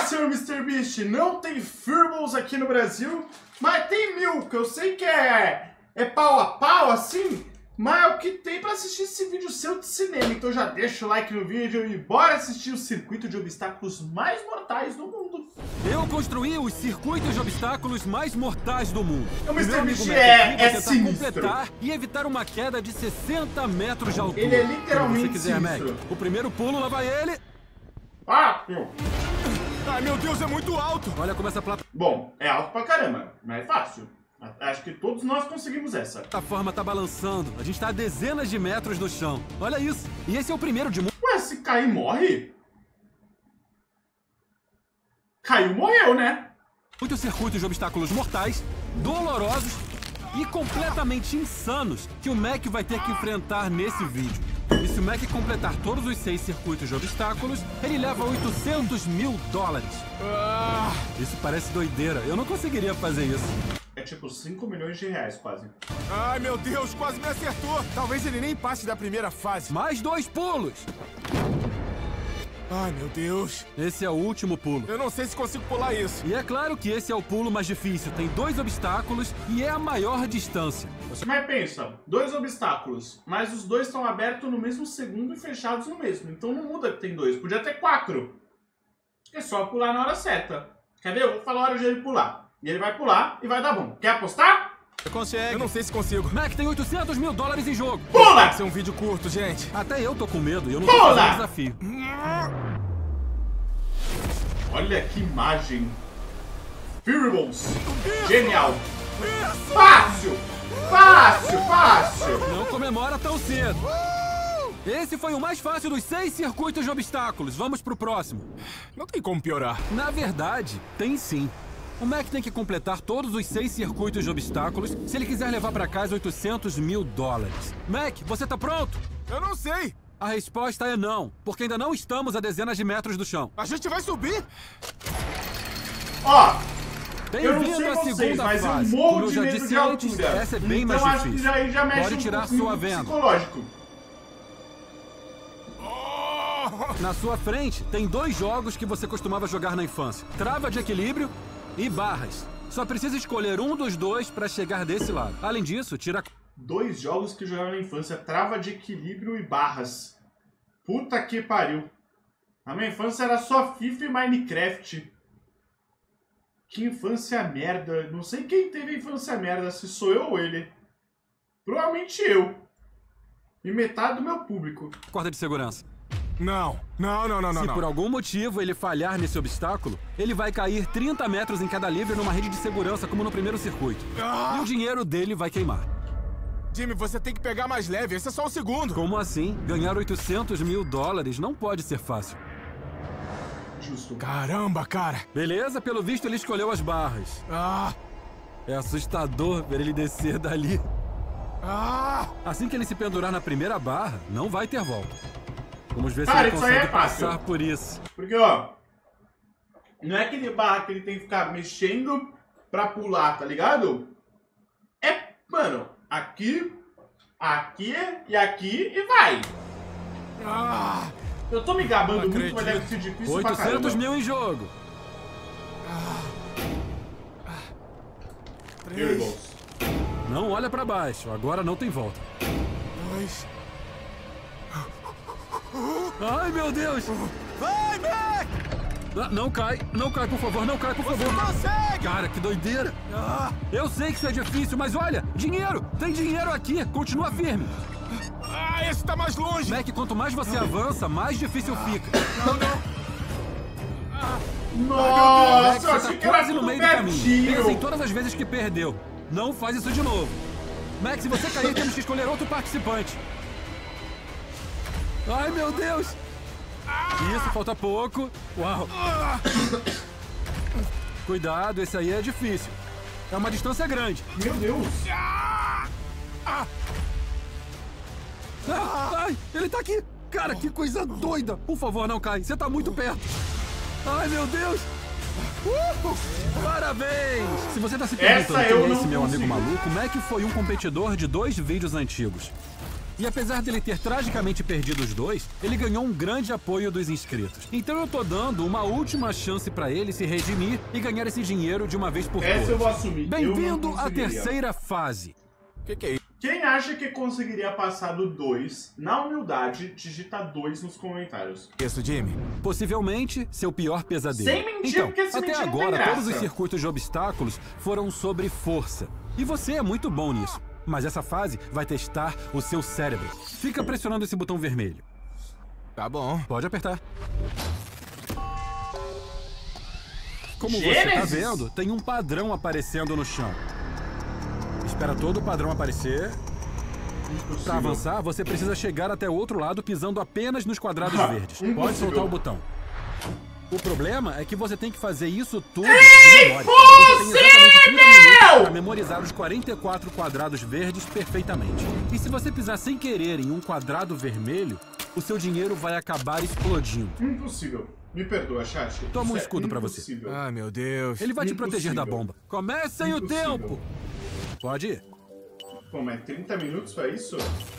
Senhor MrBeast, não tem Firballs aqui no Brasil, mas tem Milk. Eu sei que é pau a pau, assim, mas é o que tem pra assistir esse vídeo seu de cinema. Então já deixa o like no vídeo e bora assistir o circuito de obstáculos mais mortais do mundo. Eu construí os circuitos de obstáculos mais mortais do mundo. O MrBeast é sinistro. Completar e evitar uma queda de 60 metros de altura. Ele é literalmente Se quiser, sinistro. Mac, o primeiro pulo, lá vai ele. Ah, meu. Ai, meu Deus, é muito alto! Olha como essa Bom, é alto pra caramba, mas é fácil. Acho que todos nós conseguimos essa. plataforma tá balançando. A gente tá a dezenas de metros do chão. Olha isso. E esse é o primeiro de Ué, se cair, morre? Caiu, morreu, né? muitos circuitos de obstáculos mortais, dolorosos e completamente insanos que o Mac vai ter que enfrentar nesse vídeo. E se o Mac completar todos os 6 circuitos de obstáculos, ele leva 800 mil dólares. Isso parece doideira. Eu não conseguiria fazer isso. É tipo 5 milhões de reais, quase. Ai, meu Deus, quase me acertou! Talvez ele nem passe da primeira fase. Mais 2 pulos. Ai, meu Deus. Esse é o último pulo. Eu não sei se consigo pular isso. E é claro que esse é o pulo mais difícil. Tem 2 obstáculos e é a maior distância. Mas pensa, 2 obstáculos, mas os 2 estão abertos no mesmo segundo e fechados no mesmo. Então não muda que tem 2, podia ter 4. É só pular na hora certa. Quer ver? Eu vou falar a hora de ele pular. E ele vai pular e vai dar bom. Quer apostar? Você consegue. Eu não sei se consigo. Mac, tem 800 mil dólares em jogo. Pula! Vai ser um vídeo curto, gente. Até eu tô com medo e eu não tô Pula! fazendo desafio. Olha que imagem. Firballs. Genial. Fácil! Fácil, fácil! Não comemora tão cedo. Esse foi o mais fácil dos 6 circuitos de obstáculos. Vamos pro próximo. Não tem como piorar. Na verdade, tem sim. O Mac tem que completar todos os 6 circuitos de obstáculos se ele quiser levar pra casa 800 mil dólares. Mac, você tá pronto? Eu não sei. A resposta é não, porque ainda não estamos a dezenas de metros do chão. A gente vai subir? Ó, eu não Bem-vindo sei à vocês, segunda mas eu fase. morro Como eu de já medo disse de antes, altura. essa é bem então mais acho que difícil. já mexe Pode tirar um pouquinho sua com o venda. psicológico. Na sua frente, tem 2 jogos que você costumava jogar na infância. Trava de equilíbrio e barras. Só precisa escolher um dos 2 para chegar desse lado. Além disso, tira... 2 jogos que eu jogava na infância, trava de equilíbrio e barras. Puta que pariu. Na minha infância era só FIFA e Minecraft. Que infância merda. Não sei quem teve infância merda, se sou eu ou ele. Provavelmente eu. E metade do meu público. corda de segurança. Não. Se por algum motivo ele falhar nesse obstáculo, ele vai cair 30 metros em cada livre numa rede de segurança, como no primeiro circuito. E o dinheiro dele vai queimar. Jimmy, você tem que pegar mais leve. Esse é só o segundo. Como assim? Ganhar 800 mil dólares não pode ser fácil. Justo. Caramba, cara. Beleza? Pelo visto, ele escolheu as barras. É assustador ver ele descer dali. Assim que ele se pendurar na primeira barra, não vai ter volta. Vamos ver se ele Isso aí é consegue fácil. passar por isso. Porque, ó, não é aquele barra que ele tem que ficar mexendo pra pular, tá ligado? É, mano, aqui, aqui e aqui e vai. Eu tô me gabando muito, mas deve ser difícil pra caramba. 800 mil em jogo. 3, Não olha pra baixo, agora não tem volta. 2... Ai, meu Deus! Vai, Mac! Não cai, por favor, não cai, por favor. Consegue! Cara, que doideira. Eu sei que isso é difícil, mas olha, dinheiro! Tem dinheiro aqui, continua firme. Esse tá mais longe! Mac, quanto mais você avança, mais difícil fica. Nossa, eu Mac, achei você que tá era quase no tudo meio do caminho. Pensa em pertinho. todas as vezes que perdeu. Não faz isso de novo. Max, se você cair, temos que escolher outro participante. Ai, meu Deus! Isso, falta pouco. Uau! Cuidado, esse aí é difícil. É uma distância grande. Meu Deus. Ai, ele tá aqui! Cara, que coisa doida! Por favor, não cai. Você tá muito perto. Ai, meu Deus! Parabéns! Se você tá se perguntando Essa eu quem é não esse meu amigo consigo. maluco, Mac foi um competidor de 2 vídeos antigos. E apesar dele ter tragicamente perdido os dois, ele ganhou um grande apoio dos inscritos. Então eu tô dando uma última chance pra ele se redimir e ganhar esse dinheiro de uma vez por todas. Essa eu vou assumir. Bem-vindo à terceira fase. Que é isso? Quem acha que conseguiria passar do 2, na humildade, digita 2 nos comentários. Isso, Jimmy? Possivelmente, seu pior pesadelo. Sem mentir, então, porque se até mentir não tem agora, graça. todos os circuitos de obstáculos foram sobre força. E você é muito bom nisso. Mas essa fase vai testar o seu cérebro. Fica pressionando esse botão vermelho. Tá bom. Pode apertar. Como Gênesis. você tá vendo, tem um padrão aparecendo no chão. Espera todo o padrão aparecer. Impossível. Para avançar, você precisa chegar até o outro lado pisando apenas nos quadrados verdes. Pode Impossível. soltar o botão. O problema é que você tem que fazer isso tudo de memória. Você tem exatamente 30 minutos para memorizar os 44 quadrados verdes perfeitamente. E se você pisar sem querer em um quadrado vermelho, o seu dinheiro vai acabar explodindo. Impossível. Me perdoa, chat. Toma um Isso é escudo pra você. impossível. Ai, meu Deus. Ele vai te Impossível. proteger da bomba. Comecem o Impossível. tempo! Pode ir. Pô, mas 30 minutos pra isso?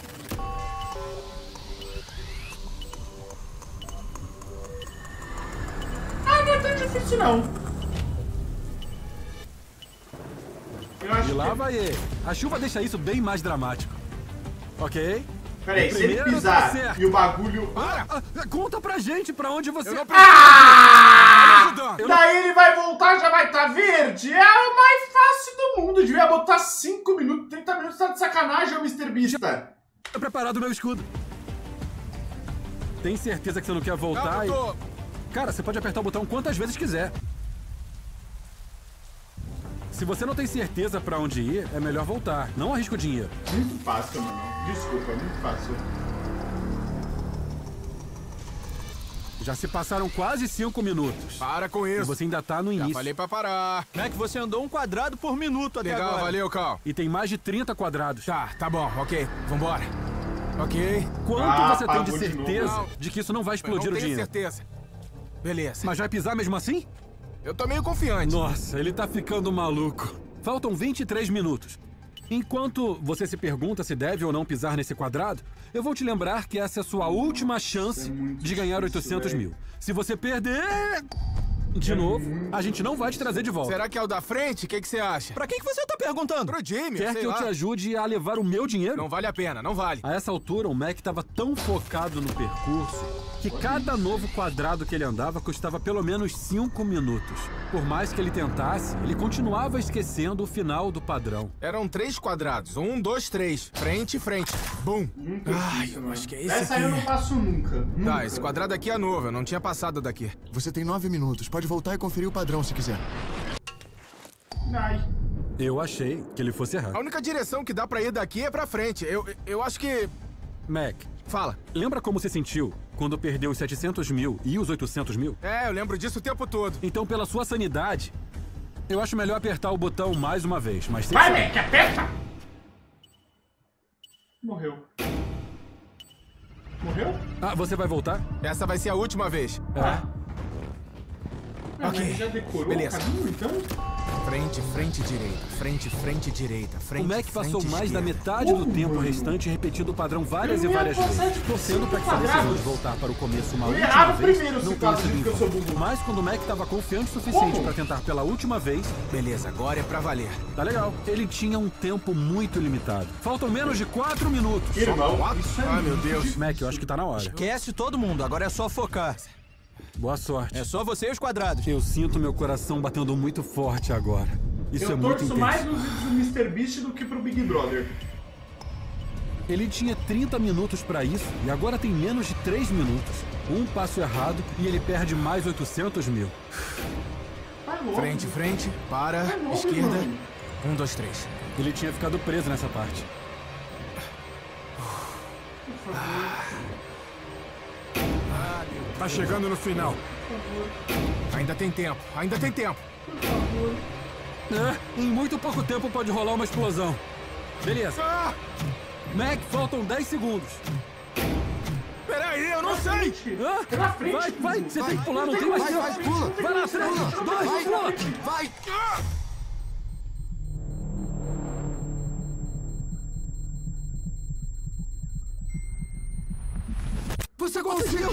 Ah, não é tão difícil não. Eu acho E lá que... vai ele. A chuva deixa isso bem mais dramático. Ok? Peraí, O se ele primeiro pisar tá certo. e o bagulho... Conta pra gente pra onde você... Ah! ajudando. Daí ele vai voltar, já vai estar verde. É o mais fácil do mundo. Devia botar 5 minutos, 30 minutos. Tá de sacanagem, ô Mr. Beast. Tá preparado o meu escudo. Tem certeza que você não quer voltar? Não, eu tô... Cara, você pode apertar o botão quantas vezes quiser. Se você não tem certeza pra onde ir, é melhor voltar. Não arrisca o dinheiro. Muito fácil, mano. Desculpa, muito fácil. Já se passaram quase 5 minutos. Para com E isso. você ainda tá no Já início. falei pra parar. Mac, você andou um quadrado por minuto até Legal, agora. valeu, Cal. E tem mais de 30 quadrados. Tá bom, ok. Vambora. Ok. Quanto você tem de apagou de certeza novo. de que isso não vai Eu explodir não o tenho dinheiro? certeza. Beleza. Mas vai pisar mesmo assim? Eu tô meio confiante. Nossa, ele tá ficando maluco. Faltam 23 minutos. Enquanto você se pergunta se deve ou não pisar nesse quadrado, eu vou te lembrar que essa é a sua última chance muito de ganhar difícil, 800 velho. mil. Se você perder... De novo, a gente não vai te trazer de volta. Será que é o da frente? O que você acha? Pra quem que você tá perguntando? Pro Jimmy, Quer sei que eu lá. te ajude a levar o meu dinheiro? Não vale a pena, não vale. A essa altura, o Mac estava tão focado no percurso que cada novo quadrado que ele andava custava pelo menos 5 minutos. Por mais que ele tentasse, ele continuava esquecendo o final do padrão. Eram 3 quadrados. 1, 2, 3. Frente, frente. Bum. Muito Ai, difícil, eu mano. acho que é esse Essa aqui. eu não passo nunca. Nunca. Tá, esse quadrado aqui é novo. Eu não tinha passado daqui. Você tem 9 minutos. Pode voltar e conferir o padrão se quiser. Ai. Eu achei que ele fosse A errar. única direção que dá pra ir daqui é pra frente. Eu acho que... Mac, Fala. lembra como se sentiu quando perdeu os 700 mil e os 800 mil? É, eu lembro disso o tempo todo. Então, pela sua sanidade, eu acho melhor apertar o botão mais uma vez. Mas Vai, Mac, aperta! Morreu. Morreu? Ah, você vai voltar? Essa vai ser a última vez. É. Ok. Mas já decorou Beleza. o caminho, então? Frente, frente, direita. Frente, frente, direita. Frente, O Mac passou frente, mais da esquerda. metade do tempo restante repetindo o padrão várias e Eu ia várias passar vezes, de torcendo para que sua 5 decisão de quadrados. voltar para o começo uma Eu última errava vez primeiro, não se tenha caso sido diz em que eu sou vão. burro. Mas quando o Mac estava confiante o suficiente Como? para tentar pela última vez, Beleza, agora é pra valer. tá legal. Ele tinha um tempo muito limitado. Faltam menos de 4 minutos. Irmão, Quatro? isso é Ai, meu muito Deus. difícil. Mac, eu acho que tá na hora. Esquece todo mundo, agora é só focar. Boa sorte. É só você e os quadrados. Eu sinto meu coração batendo muito forte agora. Isso é Eu muito torço intenso. mais nos vídeos do Mr. Beast do que pro Big Brother. Ele tinha 30 minutos pra isso e agora tem menos de 3 minutos. Um passo errado e ele perde mais 800 mil. Vai logo. Frente, frente. Para. Vai logo, Esquerda. irmão. 1, 2, 3. Ele tinha ficado preso nessa parte. Tá chegando no final. Ainda tem tempo, ainda tem tempo. É, em muito pouco tempo pode rolar uma explosão. Beleza. Ah! Mac, faltam 10 segundos. Peraí, eu não sei! Hã? Pela frente. Vai, você tem que pular, não tem mais Vai, tempo. vai, pula. Vai lá, 3, 2, pula. Vai! Você conseguiu!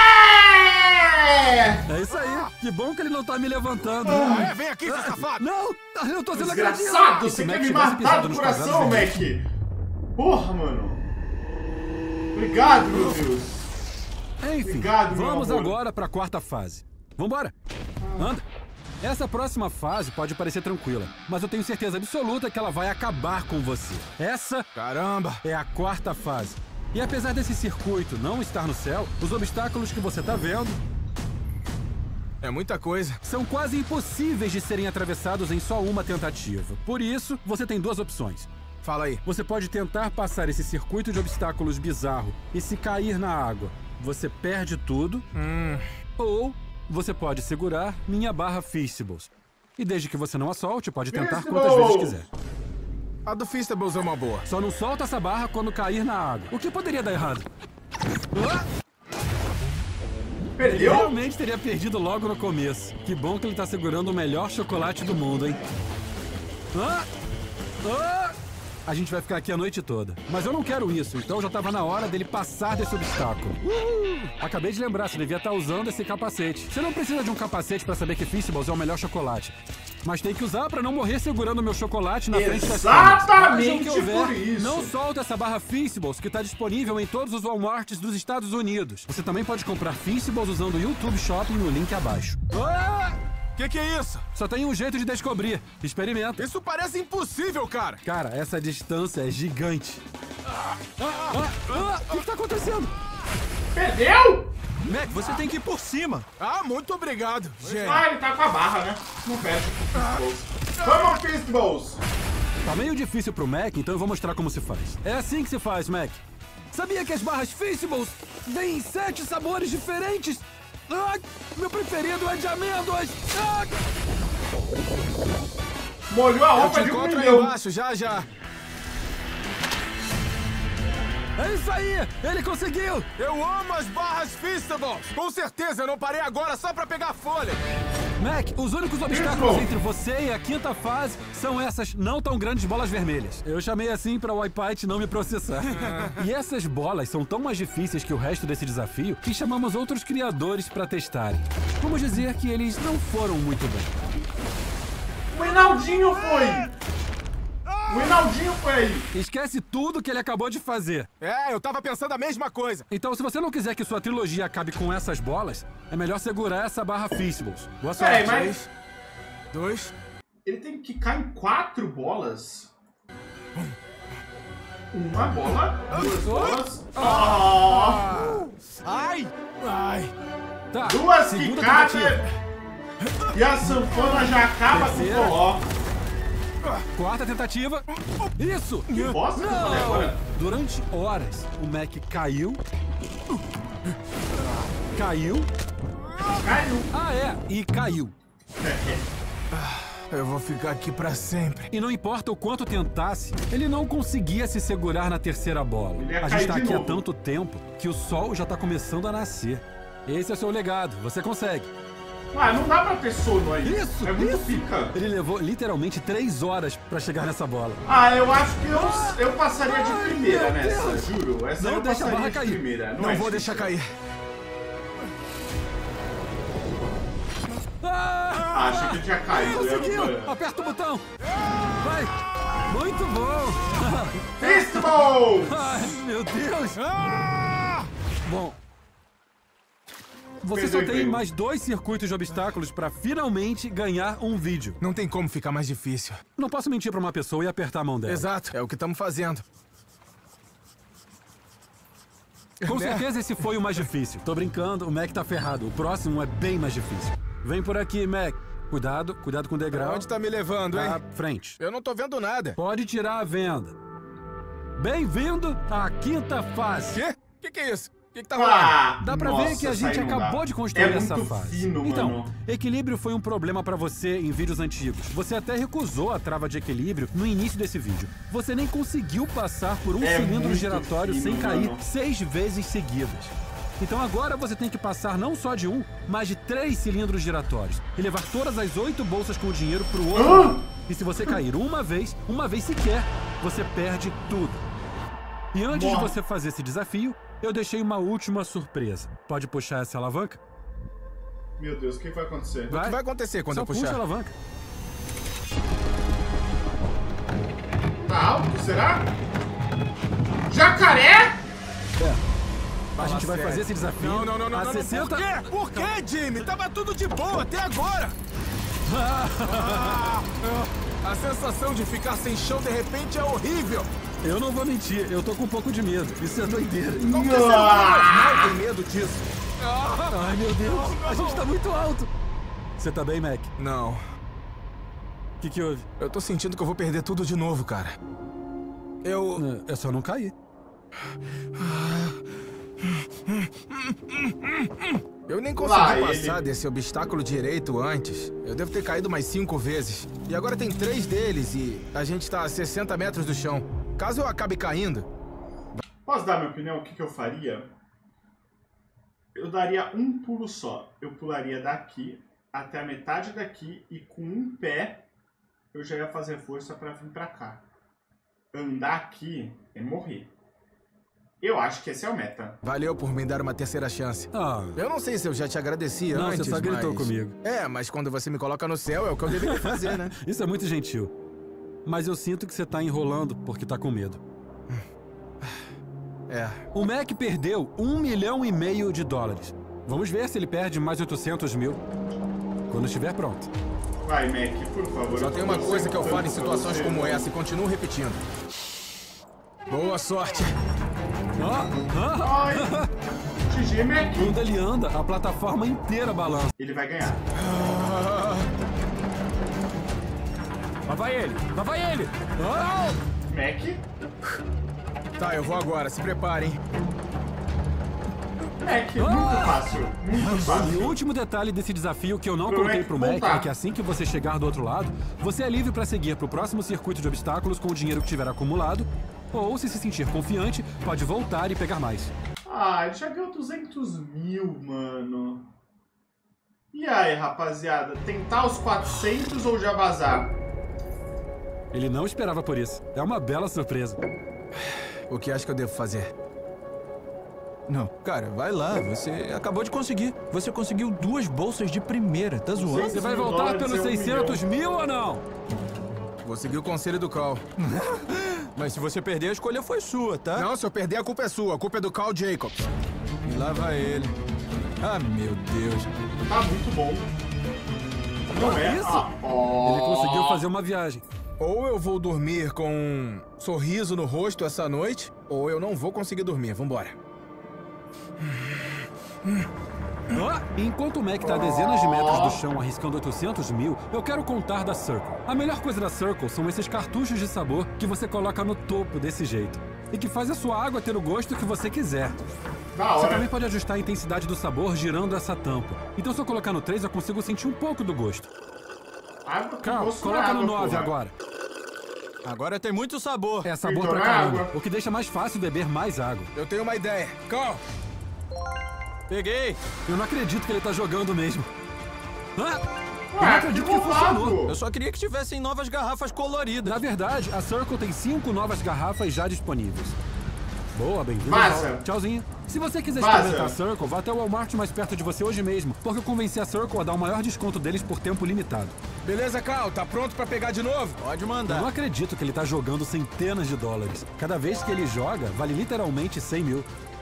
É isso aí. Que bom que ele não tá me levantando. Vem aqui, seu safado! Não! Eu tô sendo Desgraçado, agredido! você Se quer Mac me tivesse matar pisado do nos coração, quadrados, Mac? Porra, mano. Obrigado, meu Deus. Enfim, Obrigado, meu vamos amor. agora pra quarta fase. Vambora! Anda! Essa próxima fase pode parecer tranquila, mas eu tenho certeza absoluta que ela vai acabar com você. Essa Caramba! é a quarta fase. E apesar desse circuito não estar no céu, os obstáculos que você tá vendo É muita coisa. são quase impossíveis de serem atravessados em só uma tentativa. Por isso, você tem duas opções. Fala aí. Você pode tentar passar esse circuito de obstáculos bizarro e se cair na água, você perde tudo. Ou você pode segurar minha barra Feastables. E desde que você não a solte, pode tentar quantas vezes quiser. A do Feastables é uma boa. Só não solta essa barra quando cair na água. O que poderia dar errado? Ele Perdeu? realmente teria perdido logo no começo. Que bom que ele tá segurando o melhor chocolate do mundo, hein? A gente vai ficar aqui a noite toda. Mas eu não quero isso, então já tava na hora dele passar desse obstáculo. Acabei de lembrar, você devia estar usando esse capacete. Você não precisa de um capacete pra saber que Feastables é o melhor chocolate. Mas tem que usar pra não morrer segurando o meu chocolate na frente das câmeras. Exatamente Haja o que houver, por isso. Não solta essa barra Feastables, que tá disponível em todos os Walmarts dos Estados Unidos. Você também pode comprar Feastables usando o YouTube Shopping no link abaixo. Que é isso? Só tem um jeito de descobrir. Experimenta. Isso parece impossível, cara! Cara, essa distância é gigante. O que tá acontecendo? Perdeu? Mac, você tem que ir por cima. Ah, muito obrigado, gente. Ah, ele tá com a barra, né? Não perde. Vamos, Feastables! Tá meio difícil pro Mac, então eu vou mostrar como se faz. É assim que se faz, Mac. Sabia que as barras Feastables vêm em 7 sabores diferentes? Meu preferido é de amêndoas. Molhou a Eu roupa te de um encontro aí milhão. embaixo, já. É isso aí! Ele conseguiu! Eu amo as barras Feastables! Com certeza, eu não parei agora só pra pegar folha! Mac, os únicos obstáculos entre você e a quinta fase são essas não tão grandes bolas vermelhas. Eu chamei assim pra o iPad não me processar. E essas bolas são tão mais difíceis que o resto desse desafio que chamamos outros criadores pra testarem. Vamos dizer que eles não foram muito bem. O Reinaldinho foi! O Reinaldinho foi aí! Esquece tudo que ele acabou de fazer. É, eu tava pensando a mesma coisa. Então, se você não quiser que sua trilogia acabe com essas bolas, é melhor segurar essa barra Feastables. Boa sorte. Peraí, mas 2. ele tem que cair em 4 bolas? Uma bola, 2 bolas. Ai! Tá, Duas segunda quicadas tentativa. e a sanfona já acaba Terceira. com o forró. Quarta tentativa. Isso! Que bosta que eu falei agora. Durante horas, o Mac caiu. Caiu. Caiu. E caiu. Eu vou ficar aqui pra sempre. E não importa o quanto tentasse, ele não conseguia se segurar na terceira bola. Ele ia A cair gente tá de aqui há novo. tanto tempo que o sol já tá começando a nascer. Esse é o seu legado, você consegue. Ah, não dá pra ter sono aí. Isso, é muito isso. pica. Ele levou literalmente 3 horas pra chegar nessa bola. Ah, eu acho que eu passaria de primeira meu nessa, Deus. juro. Essa Não eu deixa a passaria barra de cair. primeira. Não é vou difícil. deixar cair. Ah, achei que eu tinha caído. Conseguiu! Aperta o botão! Vai! Muito bom! Feastables! Ai, meu Deus! Bom, você Perdeu só o tem emprego. mais 2 circuitos de obstáculos pra finalmente ganhar um vídeo. Não tem como ficar mais difícil. Não posso mentir pra uma pessoa e apertar a mão dela. Exato, é o que estamos fazendo. Com certeza esse foi o mais difícil. Tô brincando, o Mac tá ferrado. O próximo é bem mais difícil. Vem por aqui, Mac. Cuidado com o degrau. Onde tá me levando, hein? À frente. Eu não tô vendo nada. Pode tirar a venda. Bem-vindo à quinta fase. Quê? Que é isso? O que tá rolando? Ah, Dá pra nossa, ver que a gente isso aí não acabou dá. de construir é essa muito fase. Fino, Então, mano. equilíbrio foi um problema pra você em vídeos antigos. Você até recusou a trava de equilíbrio no início desse vídeo. Você nem conseguiu passar por um É cilindro muito giratório fino, sem cair mano. 6 vezes seguidas. Então agora você tem que passar não só de um, mas de 3 cilindros giratórios e levar todas as 8 bolsas com dinheiro pro outro lado. E se você cair uma vez sequer, você perde tudo. E antes de Morre. você fazer esse desafio, eu deixei uma última surpresa. Pode puxar essa alavanca? Meu Deus, o que vai acontecer? O que vai acontecer quando Só eu puxa puxar? a alavanca. Tá alto, será? Jacaré? A gente vai fazer esse desafio Não. a 60... Por quê, Jimmy? Tava tudo de boa até agora. A sensação de ficar sem chão de repente é horrível. Eu não vou mentir, eu tô com um pouco de medo. Isso é doideira. Qualquer ser humano normal tem medo disso. Ai, meu Deus, a gente tá muito alto. Você tá bem, Mac? Não. O que houve? Eu tô sentindo que eu vou perder tudo de novo, cara. É só não cair. Eu nem consegui passar desse obstáculo direito antes. Eu devo ter caído mais 5 vezes. E agora tem 3 deles e a gente tá a 60 metros do chão. Caso eu acabe caindo... Posso dar minha opinião? O que eu faria? Eu daria um pulo só. Eu pularia daqui até a metade daqui e com um pé eu já ia fazer força pra vir pra cá. Andar aqui é morrer. Eu acho que esse é o meta. Valeu por me dar uma terceira chance. Eu não sei se eu já te agradeci Não, antes, você só gritou mas... comigo. Mas quando você me coloca no céu é o que eu deveria fazer, né? Isso é muito gentil. Mas eu sinto que você tá enrolando porque tá com medo. O Mac perdeu $1,5 milhão de dólares. Vamos ver se ele perde mais 800 mil. Quando estiver pronto. Vai, Mac, por favor. Só tem uma coisa que eu falo em situações como essa e continuo repetindo. Boa sorte. Ai, GG, Mac. Quando ele anda, a plataforma inteira balança. Ele vai ganhar. Lá vai ele! Lá vai ele! Mac? Tá, eu vou agora. Se preparem. Mac, muito fácil. Muito E o fácil. último detalhe desse desafio que eu não Pro contei Mac pro Mac voltar. é que assim que você chegar do outro lado, você é livre pra seguir pro próximo circuito de obstáculos com o dinheiro que tiver acumulado, ou se sentir confiante, pode voltar e pegar mais. Ah, ele já ganhou 200 mil, mano. E aí, rapaziada? Tentar os 400 ou já vazar? Ele não esperava por isso. É uma bela surpresa. O que acha que eu devo fazer? Não, cara, vai lá. Você acabou de conseguir. Você conseguiu 2 bolsas de primeira. Tá zoando? Você vai voltar $100 pelos é 1 600 mil ou não? Vou seguir o conselho do Cal. Mas se você perder, a escolha foi sua, tá? Não, se eu perder, a culpa é sua. A culpa é do Cal Jacobs. E lá vai ele. Ah, meu Deus. Tá muito bom. Não é? Isso? Ó. Ele conseguiu fazer uma viagem. Ou eu vou dormir com um sorriso no rosto essa noite, ou eu não vou conseguir dormir. Vambora. Enquanto o Mac tá a dezenas de metros do chão arriscando 800 mil, eu quero contar da Circle. A melhor coisa da Circle são esses cartuchos de sabor que você coloca no topo desse jeito. E que faz a sua água ter o gosto que você quiser. Da Você hora. também pode ajustar a intensidade do sabor girando essa tampa. Então se eu colocar no 3, eu consigo sentir um pouco do gosto. Água com Carl, gosto coloca na no água, 9 porra. agora. Agora tem muito sabor. É sabor Então pra é caramba, água. o que deixa mais fácil beber mais água. Eu tenho uma ideia. Cal! Peguei. Eu não acredito que ele tá jogando mesmo. Eu não Ué, acredito que que funcionou. roubado. Eu só queria que tivessem novas garrafas coloridas. Na verdade, a Circle tem 5 novas garrafas já disponíveis. Boa, bem-vindo. Vaza. Val. Tchauzinho. Se você quiser Vaza. experimentar a Circle, vá até o Walmart mais perto de você hoje mesmo, porque eu convenci a Circle a dar o maior desconto deles por tempo limitado. Beleza, Cal? Tá pronto pra pegar de novo? Pode Eu não mandar. acredito que ele tá jogando centenas de dólares. Cada vez que ele joga, vale literalmente 100 mil.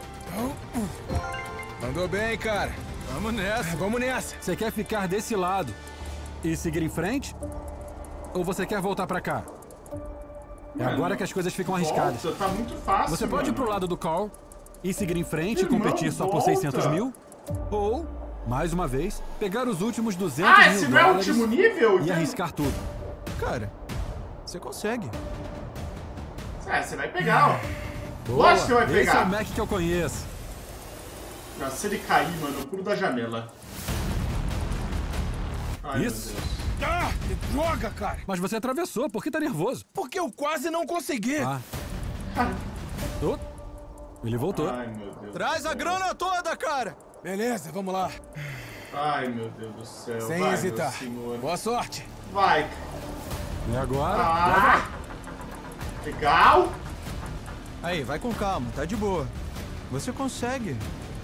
Mandou bem, cara. Vamos nessa. Vamos nessa. Você quer ficar desse lado e seguir em frente? Ou você quer voltar pra cá? É agora que as coisas ficam arriscadas. Volta, tá muito fácil, Você pode ir mano. pro lado do Carl e seguir em frente e Irmão, competir só por volta. 600 mil. Ou, mais uma vez, pegar os últimos 200 Ah, mil esse não é o dólares último nível? e arriscar tudo. Cara, você consegue. Ah, você vai pegar, ó. Boa, Lógico que vai esse é pegar. o Mac que eu conheço. Nossa, se ele cair, mano, eu pulo da janela. Ai, Isso. meu Deus. Ah, que droga, cara. Mas você atravessou, por que tá nervoso? Porque eu quase não consegui. Ah. Oh, ele voltou. Ai, meu Deus. Traz a grana toda, cara. Beleza, vamos lá. Ai, meu Deus do céu. Sem vai, hesitar. meu senhor. Boa sorte. Vai. E agora? Ah. Legal. Aí, vai com calma, tá de boa. Você consegue.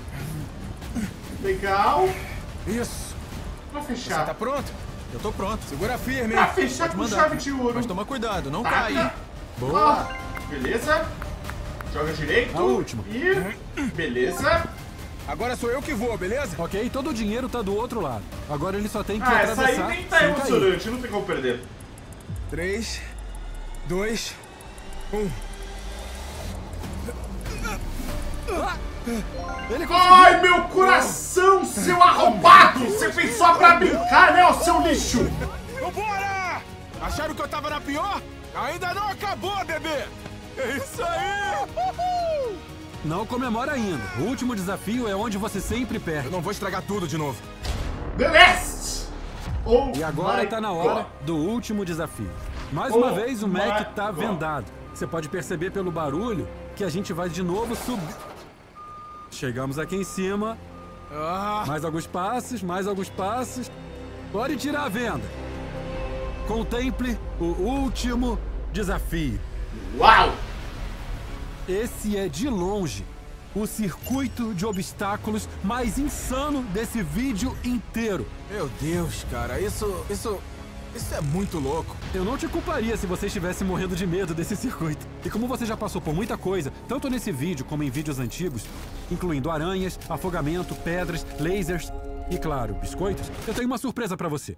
Legal. Isso. Pra Você fechar. tá pronto? Eu tô pronto. Segura firme, Pra hein? fechar Pode com mandar. chave de ouro. Mas toma cuidado, não Taca. cai, hein? Boa. Beleza. Joga direito. A última. E... beleza. Agora sou eu que vou, beleza? Ok, todo o dinheiro tá do outro lado. Agora ele só tem que Ah, essa aí atravessar nem tá sem cair. emocionante. Não tem como perder. 3, 2, 1. Ele conseguiu! Ai, meu coração, seu arrombado! Você fez só pra brincar, né, ô seu lixo? Vambora! Acharam que eu tava na pior? Ainda não acabou, bebê! É isso aí! Uhul! Não comemora ainda. O último desafio é onde você sempre Eu perde. não vou estragar tudo de novo. The Last! Oh E agora my tá na God. hora do último desafio. Mais Oh uma vez o my Mac tá God. vendado. Você pode perceber pelo barulho que a gente vai de novo subir. Chegamos aqui em cima. Ah, Mais alguns passos, mais alguns passos. Pode tirar a venda. Contemple o último desafio. Uau! Esse é, de longe, o circuito de obstáculos mais insano desse vídeo inteiro. meu Deus, cara, isso é muito louco. Eu não te culparia se você estivesse morrendo de medo desse circuito. E como você já passou por muita coisa, tanto nesse vídeo como em vídeos antigos, incluindo aranhas, afogamento, pedras, lasers e, claro, biscoitos, eu tenho uma surpresa pra você.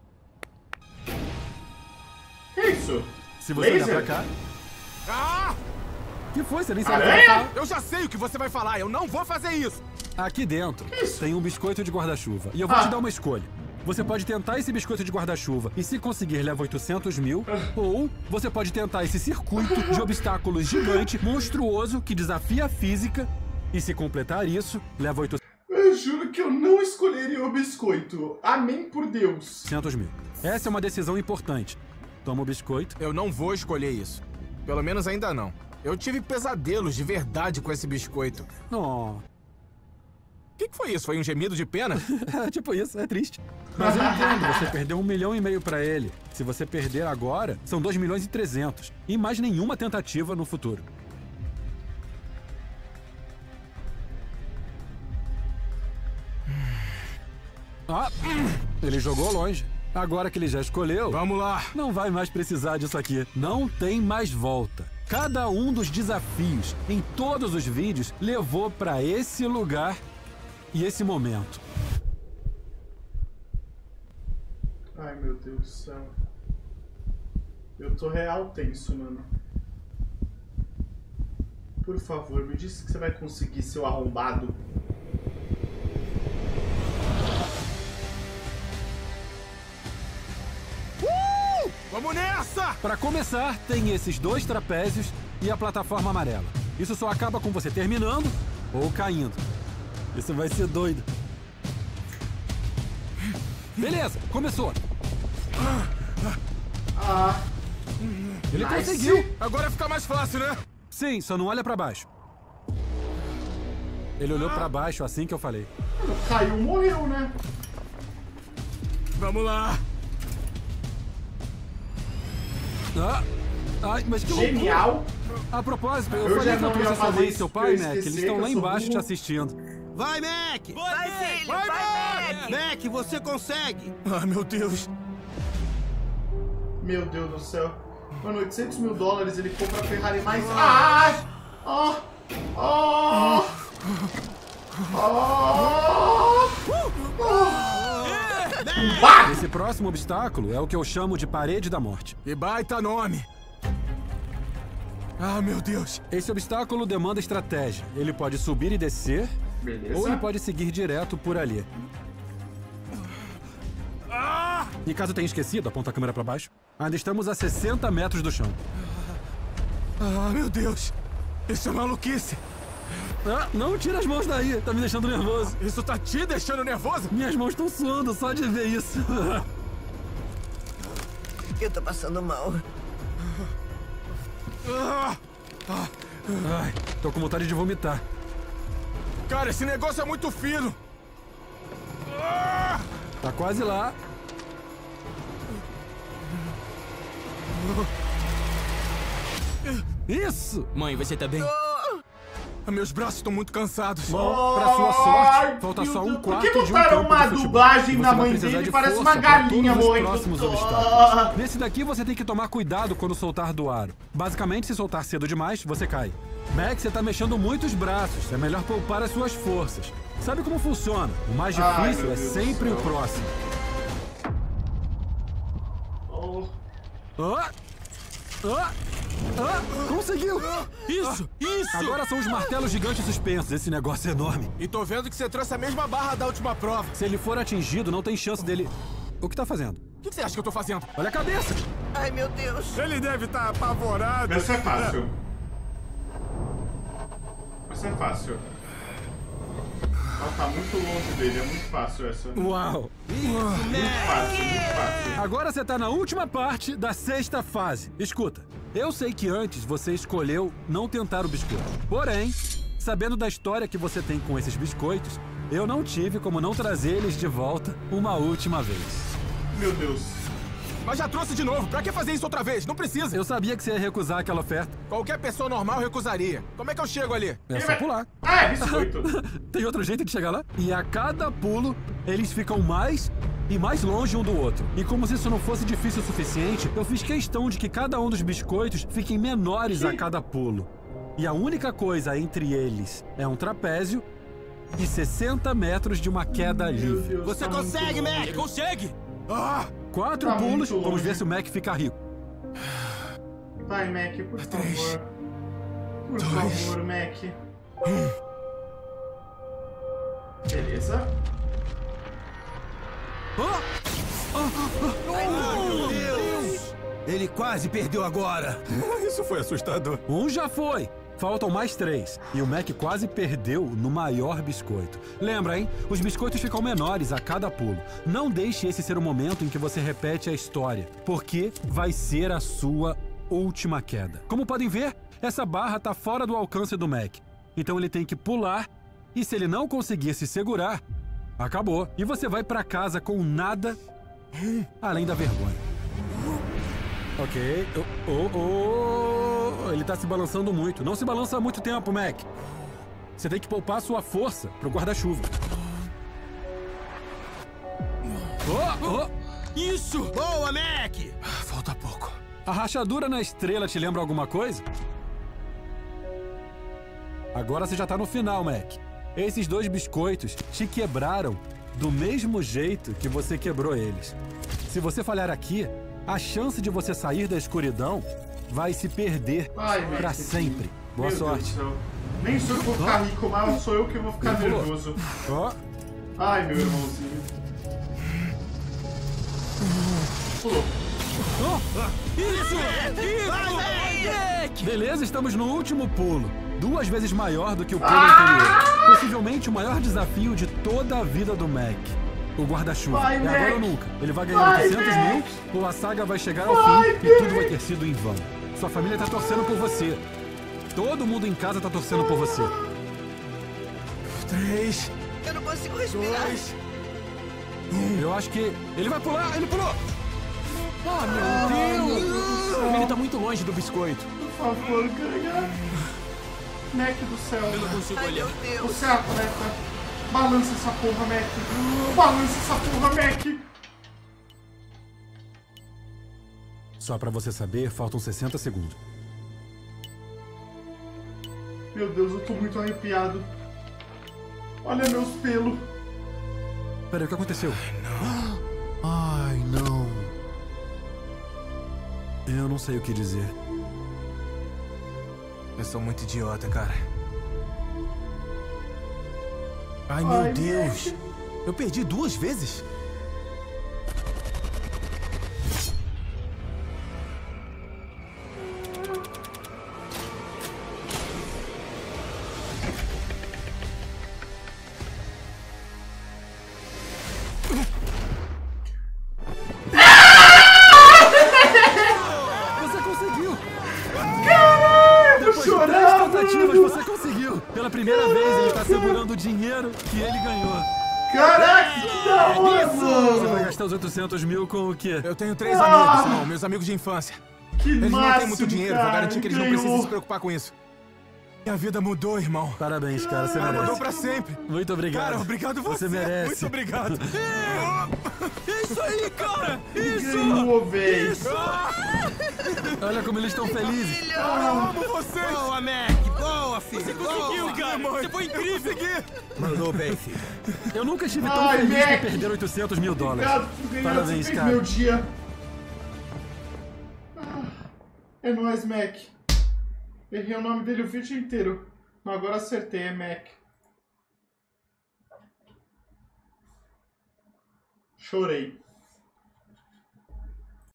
Que isso? Se você olhar Laser? pra cá... Ah, Que foi? Você nem sabe o que Aranha? vai falar? eu já sei o que você vai falar, eu não vou fazer isso. Aqui dentro isso? tem um biscoito de guarda-chuva. E eu vou Ah. te dar uma escolha. Você pode tentar esse biscoito de guarda-chuva e, se conseguir, leva 800 mil. Ou você pode tentar esse circuito de obstáculos gigante, monstruoso, que desafia a física. E, se completar isso, leva Eu juro que eu não escolheria o biscoito. Amém por Deus. 800 mil. Essa é uma decisão importante. Toma o biscoito. Eu não vou escolher isso. Pelo menos ainda não. Eu tive pesadelos de verdade com esse biscoito. Oh, O que foi isso? Foi um gemido de pena? é tipo isso, é triste. Mas eu entendo, você perdeu 1,5 milhão pra ele. Se você perder agora, são 2,3 milhões. E mais nenhuma tentativa no futuro. Ah, ele jogou longe. Agora que ele já escolheu, Vamos lá. não vai mais precisar disso aqui. Não tem mais volta. Cada um dos desafios em todos os vídeos levou pra esse lugar e esse momento. Ai, meu Deus do céu. Eu tô real tenso, mano. Por favor, me diz que você vai conseguir, seu arrombado. Vamos nessa! Para começar, tem esses 2 trapézios e a plataforma amarela. Isso só acaba com você terminando ou caindo. Isso vai ser doido. Beleza, começou. Ah, Ele nice. conseguiu. Agora fica mais fácil, né? Sim, só não olha pra baixo. Ele olhou pra baixo assim que eu falei. Caiu, morreu, né? Vamos lá. Ah, ai, mas que loucura. Genial. A propósito, eu Eu falei já pra não ia sua fazer mãe e isso, seu porque pai, eu Mac. Eles esqueci estão que lá eu sou embaixo te burro. assistindo. Vai, Mac! Vai, filho! Vai, Mac! Mac, você consegue! Ah, meu Deus. Meu Deus do céu. Mano, 800 mil dólares ele compra a Ferrari mais... Ai! Oh! Oh! Oh! Bah! Esse próximo obstáculo é o que eu chamo de parede da morte. Que baita nome. Ah, meu Deus. Esse obstáculo demanda estratégia. Ele pode subir e descer, Beleza. ou ele pode seguir direto por ali. E caso tenha esquecido, aponta a câmera pra baixo. Ainda estamos a 60 metros do chão. Ah, meu Deus. Isso é maluquice. Ah, não tira as mãos daí, tá me deixando nervoso. Isso tá te deixando nervoso? Minhas mãos estão suando só de ver isso. Eu tô passando mal. Ah, Ai, tô com vontade de vomitar. cara, esse negócio é muito fino. Ah, Tá quase lá. Isso! Mãe, você tá bem? Meus braços estão muito cansados. Bom, pra sua sorte, falta só um Por quarto que de um botaram campo uma de futebol. dublagem Você na vai mãe precisar dele? de Parece força uma pra galinha todos os morrendo. próximos obstáculos. Ah. Nesse daqui você tem que tomar cuidado quando soltar do aro. Basicamente, se soltar cedo demais, você cai. Mac, você tá mexendo muito os braços. É melhor poupar as suas forças. Sabe como funciona? O mais Ai, difícil meu é Deus sempre do o céu. próximo. Oh. Conseguiu! Isso! Agora são os martelos gigantes suspensos. Esse negócio é enorme. E tô vendo que você trouxe a mesma barra da última prova. Se ele for atingido, não tem chance dele... O que tá fazendo? O que você acha que eu tô fazendo? Olha a cabeça! Ai, meu Deus. Ele deve estar apavorado. Essa é fácil. Essa é fácil. Ela tá muito longe dele, é muito fácil essa. Muito Uau! fácil, muito fácil. Agora você tá na última parte da 6ª fase. Escuta, eu sei que antes você escolheu não tentar o biscoito. Porém, sabendo da história que você tem com esses biscoitos, eu não tive como não trazer eles de volta uma última vez. Meu Deus. Mas já trouxe de novo. Pra que fazer isso outra vez? Não precisa. Eu sabia que você ia recusar aquela oferta. Qualquer pessoa normal recusaria. Como é que eu chego ali? É só pular. Ah, é biscoito. Tem outro jeito de chegar lá? E a cada pulo, eles ficam mais e mais longe um do outro. E como se isso não fosse difícil o suficiente, eu fiz questão de que cada um dos biscoitos fiquem menores a cada pulo. E a única coisa entre eles é um trapézio e 60 metros de uma queda livre. Deus, Você tá consegue, muito Mac! longe. Consegue! Ah! 4 Tá pulos, muito vamos longe. ver se o Mac fica rico. Vai, Mac, por Três. favor. Por Dois. favor, Mac. Beleza. Meu Deus! Ele quase perdeu agora. Isso foi assustador. Um já foi. Faltam mais 3. E o Mac quase perdeu no maior biscoito. Lembra, hein? Os biscoitos ficam menores a cada pulo. Não deixe esse ser o momento em que você repete a história, porque vai ser a sua última queda. Como podem ver, essa barra tá fora do alcance do Mac. Então ele tem que pular, e se ele não conseguir se segurar, acabou. E você vai pra casa com nada além da vergonha. Ok. Ele tá se balançando muito. Não se balança há muito tempo, Mac. Você tem que poupar sua força pro guarda-chuva. Isso! Boa, Mac! Falta pouco. A rachadura na estrela te lembra alguma coisa? Agora você já tá no final, Mac. Esses 2 biscoitos te quebraram do mesmo jeito que você quebrou eles. Se você falhar aqui, a chance de você sair da escuridão vai se perder Vai, Mac. pra sempre. Boa Meu sorte. Deus do céu. Nem sou eu que vou ficar rico, mas sou eu que vou ficar Ele pulou. nervoso. Ó, Ai, meu irmãozinho. Pulou. beleza, estamos no último pulo. 2 vezes maior do que o pulo anterior. Possivelmente o maior desafio de toda a vida do Mac. O guarda-chuva. Vai, É Mac. agora ou nunca. Ele vai ganhar Vai, 800 Mac. mil ou a saga vai chegar ao Vai, fim e tudo vai ter sido em vão. Sua família tá torcendo por você. Todo mundo em casa tá torcendo por você. 3, Eu não consigo respirar. 2... Eu acho que... Ele vai pular! Ele pulou! Meu Deus! Ele tá muito longe do biscoito. Por favor, ganha. Mac do céu. Eu não consigo Ai, olhar. meu Deus. Você atleta. Balança essa porra, Mac. Balança essa porra, Mac. Só pra você saber, faltam 60 segundos. Meu Deus, eu tô muito arrepiado. Olha meus pelos. Peraí, o que aconteceu? Ai, não. Eu não sei o que dizer. Eu sou muito idiota, cara. Ai, Ai, meu Deus! Eu perdi 2 vezes? Você conseguiu! Tô Depois de 3 chorando. tentativas, você conseguiu! Pela primeira vez, ele tá segurando o dinheiro que ele ganhou. Caraca, que da hora, Você mano. vai gastar os 800 mil com o quê? Eu tenho 3 amigos, não, meus amigos de infância. Que Eles máximo, não têm muito dinheiro, cara. vou garantir que eles não Ganhou. precisam se preocupar com isso. Minha vida mudou, irmão. Parabéns, cara. Você Ela merece. mudou pra sempre. Muito obrigado. Cara, obrigado você. Você merece. Muito obrigado. Isso aí, cara. Isso. Ganhou, velho. Olha como eles estão felizes. Eu amo vocês. Boa, Mac! Boa, filho! Você conseguiu, cara. Você foi incrível. Mandou bem, filho. Eu nunca estive tão Ai, feliz Mac. por perder 800 mil dólares. Obrigado por ganhar. Parabéns, Você fez cara. meu dia. É nóis, Mac. Errei o nome dele o vídeo inteiro. Mas agora acertei, é Mac. Chorei.